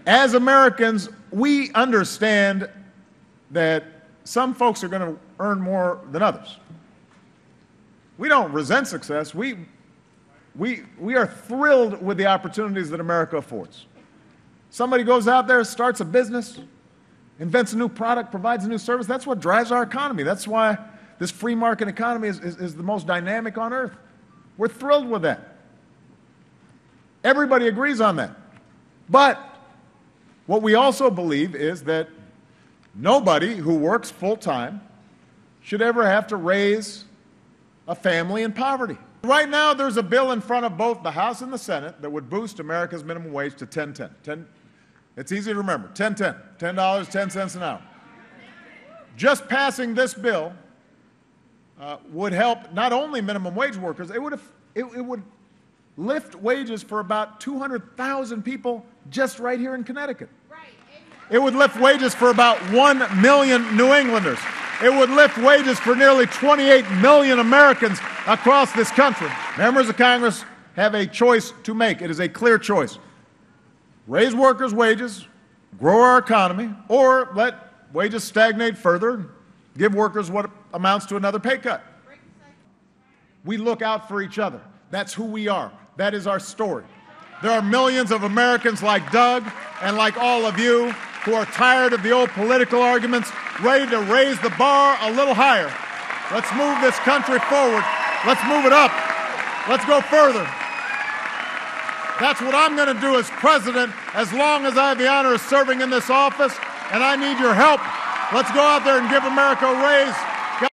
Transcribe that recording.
As Americans, we understand that some folks are going to earn more than others. We don't resent success. We are thrilled with the opportunities that America affords. Somebody goes out there, starts a business, invents a new product, provides a new service. That's what drives our economy. That's why this free market economy is the most dynamic on earth. We're thrilled with that. Everybody agrees on that. But what we also believe is that nobody who works full-time should ever have to raise a family in poverty. Right now, there's a bill in front of both the House and the Senate that would boost America's minimum wage to $10.10. It's easy to remember, $10.10, $10.10 an hour. Just passing this bill would help not only minimum wage workers, it would lift wages for about 200,000 people just right here in Connecticut. It would lift wages for about 1 million New Englanders. It would lift wages for nearly 28 million Americans across this country. Members of Congress have a choice to make. It is a clear choice. Raise workers' wages, grow our economy, or let wages stagnate further, give workers what amounts to another pay cut. We look out for each other. That's who we are. That is our story. There are millions of Americans like Doug and like all of you who are tired of the old political arguments, ready to raise the bar a little higher. Let's move this country forward. Let's move it up. Let's go further. That's what I'm going to do as president as long as I have the honor of serving in this office, and I need your help. Let's go out there and give America a raise.